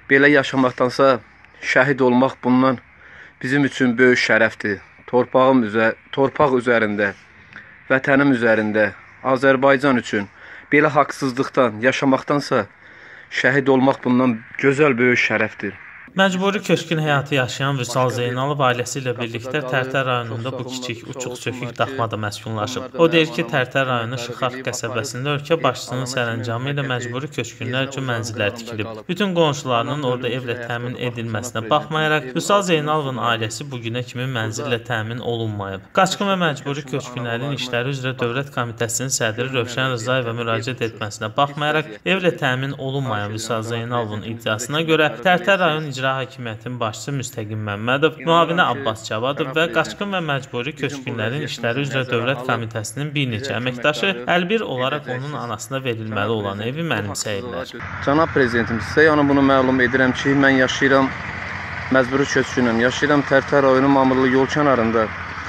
Belə yaşamaqdansa şəhid olmaq bundan bizim üçün böyük şərəfdir. Torpaq üzərində, vətənim üzərində, Azərbaycan üçün belə haqsızlıqdan yaşamaqdansa şəhid olmaq bundan gözəl böyük şərəfdir. Məcburi köçkün həyatı yaşayan Vüsal Zeynalov ailəsi ilə birlikdə Tərtər rayonunda bu kiçik uçuq-sökük daxmada məskunlaşıb. O deyir ki, Tərtər rayonu Şıxarx qəsəbəsində ölkə başçısının sərəncamı ilə məcburi köçkünlər üçün mənzillər tikilib. Bütün qonşularının orada evlə təmin edilməsinə baxmayaraq, Vüsal Zeynalovun ailəsi bugünə kimi mənzillə təmin olunmayıb. Qaçqın və məcburi köçkünlərin işləri üzrə Dövlət Komitəsinin sədri Rövşən Rızayeva müraciət etməsinə baxmayaraq, evlə təmin olunmayan Vüsal Zeynalovun iddiasına görə Tərtər rayon İcra Hakimiyyətinin başçısı Müstəqim Məmmədov, müavini Abbas Cavadov və qaçqın və məcburi köçkünlərin işləri üzrə Dövlət Komitəsinin bir neçə əməkdaşı əlbir olaraq onun anasına verilməli olan evi mənimsəyirlər. Cənab Prezidentim, sizə yəni bunu məlum edirəm ki, mən yaşayıram, məcburi köçkünəm, yaşayıram Tərtər rayonu Mamırlı yol kənarında.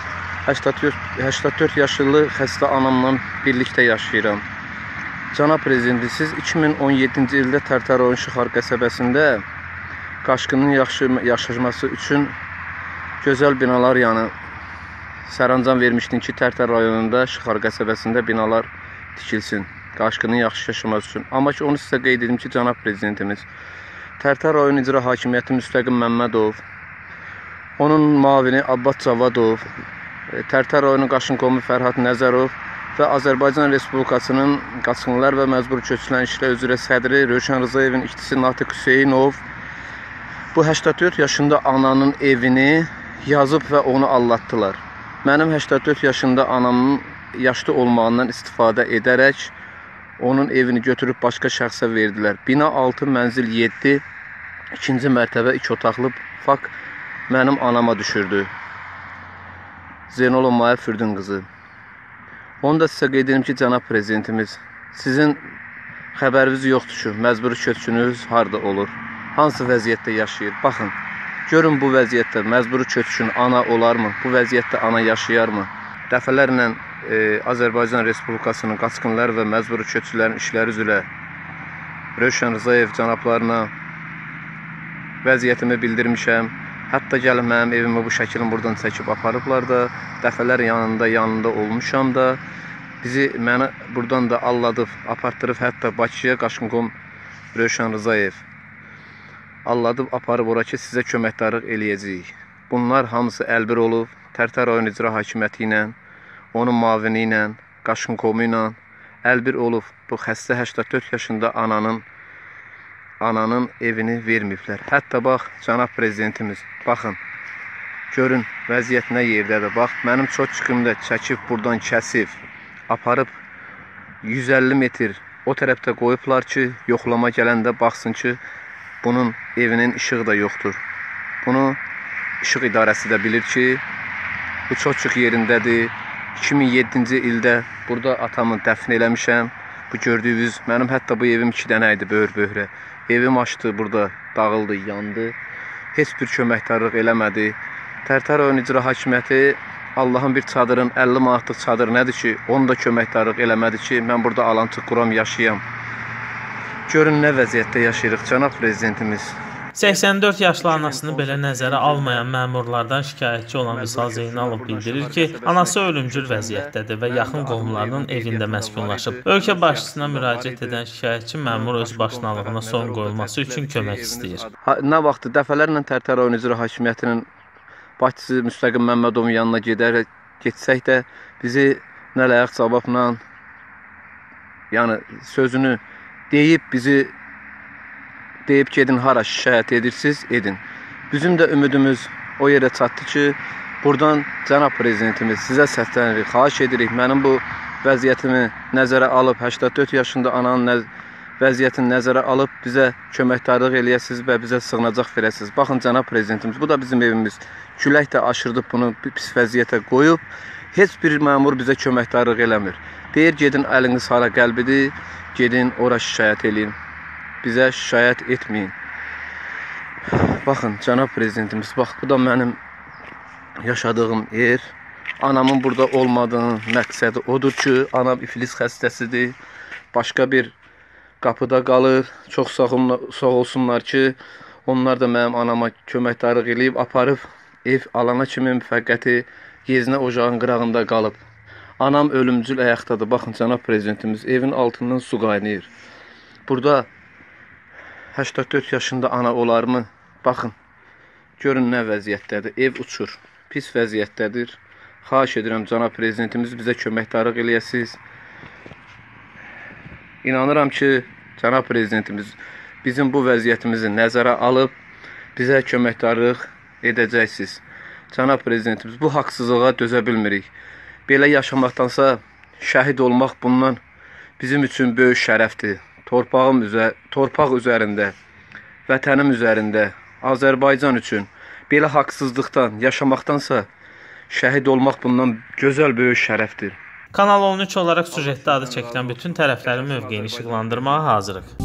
84 yaşlı xəstə anamla birlikdə yaşayıram. Cənab Prezidentim, siz 2017-ci ildə Tərtər rayonu Şıxarx qəsəbəsində qaçqının yaşaması üçün gözəl binalar, yəni sərəncam vermişdin ki, Tərtər rayonunda Şıxarx qəsəbəsində binalar tikilsin, qaçqının yaxşı yaşaması üçün. Amma ki, onu sizə qeyd edim ki, Cənab Prezidentimiz, Tərtər rayon İcra Hakimiyyəti Müstəqim Məmmədov, onun müavini Abbas Cavadov, Tərtər rayonu Qaşınkomu Fərhad Nəzərov və Azərbaycan Respublikasının Qaçqınlar və Məcburi Köçkünlərin İşləri üzrə sədri Rövşən Rızayevin işçisi Natiq Hüseynov bu 84 yaşında ananın evini yazıb və onu allatdılar. Mənim 84 yaşında anamın yaşlı olmağından istifadə edərək onun evini götürüb başqa şəxsə verdilər. Bina 6, mənzil 7, ikinci mərtəbə 2 otaqlı fakt mənim anama düşürdü. Zeynalov Maya Fürdün qızı. Onu da sizə qeyd edim ki, Cənab Prezidentimiz, sizin xəbəriniz yoxdur ki, məcburi köçkününüz harada olur, hansı vəziyyətdə yaşayır. Baxın, görün bu vəziyyətdə məcburi köçkün ana olarmı? Bu vəziyyətdə ana yaşayarmı? Dəfələrlə Azərbaycan Respublikasının Qaçqınlar və Məcburi Köçkünlərin İşləri üzrə Rövşən Rızayev cənablarına vəziyyətimi bildirmişəm. Hətta gəlib mənim evimi bu şəkilin buradan çəkib aparıblar da, dəfələr yanında olmuşam da, məni buradan da alladıb, apartdırıb hətta Bakıya Qaşınkom Rövşən Rızayev alladıb aparıb ora ki, sizə köməkdarlıq eləyəcəyik. Bunlar hamısı əlbir olub, Tərtər rayon İcra Hakimiyyəti ilə, onun müavini ilə, Qaşınkomu ilə əlbir olub. Bu xəstə 84 yaşında ananın evini verməyiblər. Hətta bax, Cənab Prezidentimiz, baxın, görün vəziyyət nə yerdədir. Bax, mənim çoçqımda çəkib buradan kəsib, aparıb 150 metr o tərəfdə qoyublar ki, yoxlama gələndə baxsın ki, bunun evinin işığı da yoxdur. Bunu işıq idarəsi də bilir ki, bu çoçuq yerindədir. 2007-ci ildə burada atamı dəfn eləmişəm. Bu gördüyünüz, mənim hətta bu evim 2 dənə idi, böyür-böyrə. Evim açdı, burada dağıldı, yandı. Heç bir köməkdarlıq eləmədi. Tərtər rayon İcra Hakimiyyəti Allahın bir çadırın 50 manatlıq çadır nədir ki, onu da köməkdarlıq eləmədi ki, mən burada alantı quram, yaşayam. Görün nə vəziyyətdə yaşayırıq, Cənab Prezidentimiz. 84 yaşlı anasını belə nəzərə almayan məmurlardan şikayətçi olan Vüsal Zeynalov bildirir ki, anası ölümcül vəziyyətdədir və yaxın qohumlarının evində məskunlaşıb. Ölkə başçısına müraciət edən şikayətçi məmur öz başlanılığına son qoyulması üçün kömək istəyir. Nə vaxtı dəfələrlə Tərtər rayon İcra Hakimiyyətinin başçısı Müstəqim Məmmədovun yanına getsək də bizi nə ləyaq cavabla, yəni sözünü deyib gedin hara şikayət edirsiniz, edin. Bizim də ümidimiz o yerə çatdı ki, buradan Cənab Prezidentimiz sizə səslənirik, xahiş edirik, mənim bu vəziyyətimi nəzərə alıb, 84 yaşında ananın vəziyyətini nəzərə alıb, bizə köməkdarlıq eləyəsiniz və bizə sığınacaq verəsiniz. Baxın, Cənab Prezidentimiz, bu da bizim evimiz. Külək də aşırdıb bunu pis vəziyyətə qoyub, heç bir məmur bizə köməkdarlıq eləmir. Deyir, gedin əliniz hara qəlbidir, gedin ora şikayət eləyin. Bizə şikayət etməyin. Baxın, Cənab Prezidentimiz, bax, bu da mənim yaşadığım yer. Anamın burada olmadığının məqsədi odur ki, anam iflis xəstəsidir. Başqa bir qapıda qalır. Çox sağ olsunlar ki, Onlar da mənim anama köməkdarlıq eləyib, aparıb ev alana kimi müvəqqəti yeznə ocağın qırağında qalıb. Anam ölümcül ayaqdadır. Baxın, cənab prezidentimiz, evin altından su qaynayır. Burada 84 yaşında ana olarmı? Baxın, görün nə vəziyyətdədir. Ev uçur, pis vəziyyətdədir. Xahiş edirəm, cənab prezidentimiz bizə köməkdarlıq eləyəsiniz. İnanıram ki, cənab prezidentimiz bizim bu vəziyyətimizi nəzərə alıb bizə köməkdarlıq edəcəksiniz. Cənab prezidentimiz, bu haqsızlığa dözə bilmirik. Belə yaşamaqdansa şəhid olmaq bundan bizim üçün böyük şərəfdir. Torpaq üzərində, vətənim üzərində, Azərbaycan üçün belə haqsızlıqdan yaşamaqdansa şəhid olmaq bundan gözəl böyük şərəfdir. Kanal 13 olaraq süjetdə adı çəkilən bütün tərəflərin mövqeyini işıqlandırmağa hazırıq.